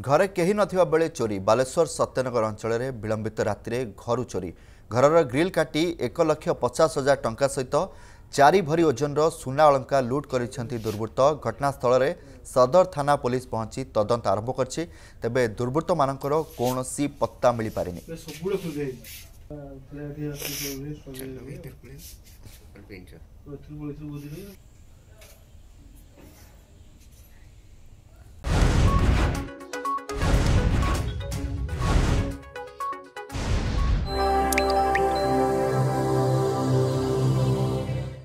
घरे कहीं नथिबा बेले चोरी बालेश्वर सत्यनगर अंचल में विलंबित राति घर चोरी घर ग्रिल काटी 1,50,000 टंका सहित 4 भरी ओजन सुना अलंका लुट कर दुर्वृत्त। घटनास्थल में सदर थाना पुलिस पहुंची तदंत आरंभ कर तेबे दुर्वृत्त मानकर कौन पत्ता मिल पारिनी।